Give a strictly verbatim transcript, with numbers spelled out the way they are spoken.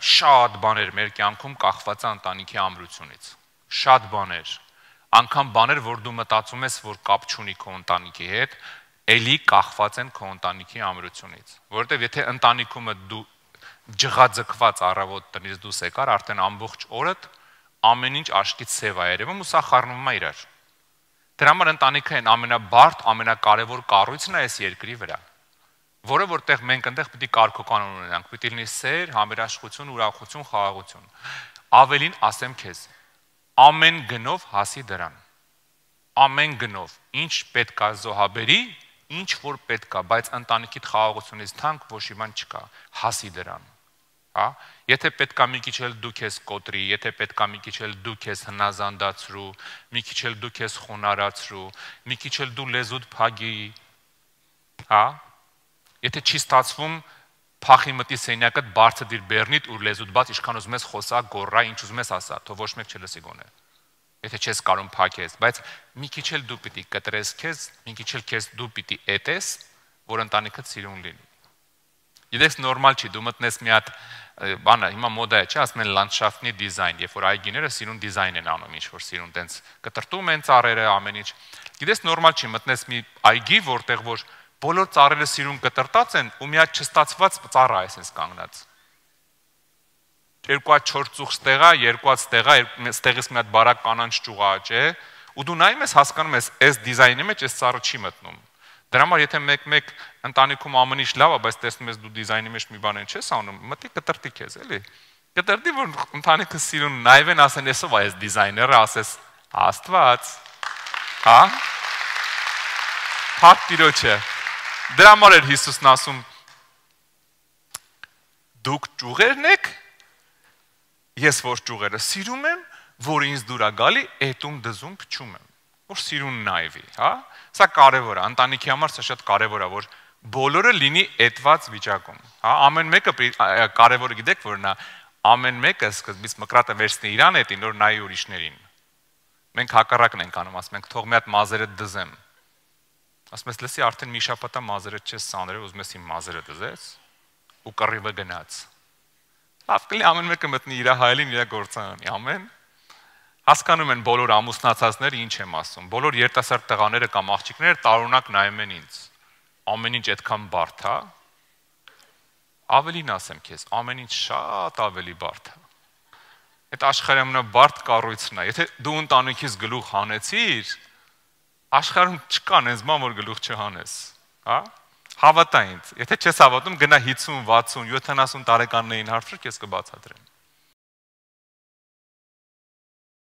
շատ բաներ մեր կյանքում կախված է ընտանիքի ամրությունից։ Շատ բաներ։ Անկամ բաներ, որ դու մտածում ես, որ կապ չունի քո ընտանիքի հետ, էլի կախված են քո ընտանիքի ամրությունից։ Որովհետև եթե ընտանիքումը դու ջղաձգված առավոտ տնից դուրս եկար, արդեն ամբողջ օրդ ամեն ինչ աշկից սև է երևում ու սա խառնվում է իրար։ Դրա համար ընտանիքը այն ամենաբարդ, ամենակարևոր կառույցն է այս երկրի վրա, որը որտեղ մենք այնտեղ պիտի կարգոկանոն ունենանք, պիտի լինի սեր, համերաշխություն, ուրախություն, խաղաղություն։ Ավելին ասեմ քեզ, ամեն գնով հասի դրան։ Ամեն գնով, ինչ պետք է զոհաբերի, ինչ որ պետք է, բայց ընտանիքիդ խաղաղությունից թանկ ոչ մի բան չկա, հասի դրան։ Հա, եթե պետք է մի քիչ էլ դու քեզ կոտրի, եթե պետք է մի քիչ էլ դու քեզ հնազանդացրու, մի քիչ էլ դու քեզ խոնարհացրու, մի քիչ էլ դու լեզուդ փագի, հա, եթե չի ստացվում փախի մտի սենյակդ բարձր դիր բեռնիդ ու լեզուդ բաց ինչքան ուզում ես խոսա, գոռա, ինչ ուզում ես ասա, թող ոչ մեկ չլսի գոնե։ Եթե չես կարող փակես, բայց մի քիչ էլ դու պիտի կտրես քեզ, մի քիչ էլ քեզ դու պիտի էտես, որ ընտանիքդ սիրուն լինի։ Գիտես նորմալ չի, դու մտնես մի հատ բանը, հիմա մոդա է, չէ, ասում են լանդշաֆտի դիզայն, երբ որ այգիները սիրուն դիզայն են անում, ինչ որ սիրուն տենց կտրտում են ծառերը, ամեն ինչ։ Գիտես նորմալ չի, մտնես մի այգի, որտեղ որ բոլոր ծառերը սիրուն կտրտած են ու մի հատ չստացված ծառա է այսպես կանգնած։ Երկու հատ չորս ծուխ ստեղա, երկու հատ ստեղա, ստեղից մի հատ բարակ կանանչ ճյուղաճ է, ու դու նայում ես, հասկանում ես, այս դիզայնի մեջ այս ծառը չի մտնում։ Դրա համար եթե մեկ-մեկ ընտանիքում ամեն ինչ լավ է, բայց տեսնում ես դու դիզայնի մեջ մի բան չես անում, մտի կտրտի քեզ, էլի։ Կտրտի, որ ընտանիքը սիրուն նայվեն, ասեն, «Էսով է այս դիզայները», ասես, «Աստված»։ Հա։ Փառք Տիրոջը։ Դրա համար էր Հիսուսն ասում. «Դուք ճյուղերն եք, ես որ ճյուղերը սիրում եմ, որ ինձ դուր է գալի, էտում դզում փչում եմ»։ Որ սիրուն նայվի, հա։ Սա կարևոր է, ընտանիքի համար սա շատ կարևոր է, որ բոլորը լինի էտված վիճակում, հա, ամեն մեկը կարևորը գիտեք, որ նա ամեն մեկը սկզբից մկրատը վերցնի իրան հետին, նոր նայի ուրիշներին։ Մենք հակառակն ենք անում, ասում ենք, թող մի հատ մազերը դզեմ։ Ասում ես, լսի, արդեն մի շաբաթ է մազերը չես սանրել, ուզում ես իմ մազերը դզես ու կռիվը գնաց։ Լավ կլինի ամեն մեկը մտնի իր հայելին, իր գործարանի, ամեն։ Հասկանում են բոլոր ամուսնացածները ինչ եմ ասում, բոլոր երիտասարդ տղաները կամ աղջիկները տարօրինակ նայում են ինձ, ամեն ինչ այդքան բարդ է, ավելին ասեմ քեզ, ամեն ինչ շատ ավելի բարդ է, այդ աշխարհի ամենաբարդ կառույցն է, եթե դու ընտանիքից գլուխ հանեցիր, աշխարհում չկան այնպես բան, որ գլուխ չհանես, հա, հավատա ինձ, եթե չես հավատում գնա հիսուն, վաթսուն, յոթանասուն տարեկաններին հարցրու, քեզ կբացատրեմ։